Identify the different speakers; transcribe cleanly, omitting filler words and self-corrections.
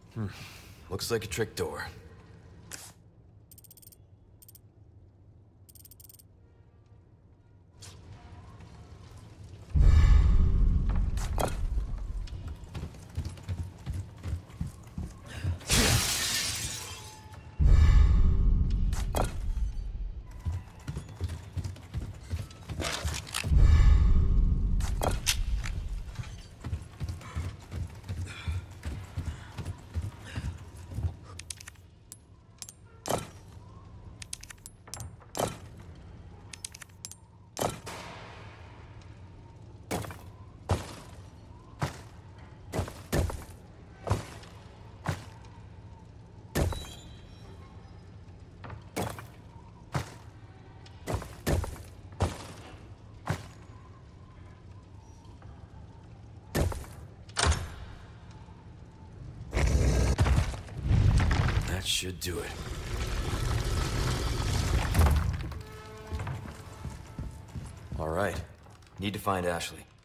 Speaker 1: Looks like a trick door. That should do it. All right. Need to find Ashley.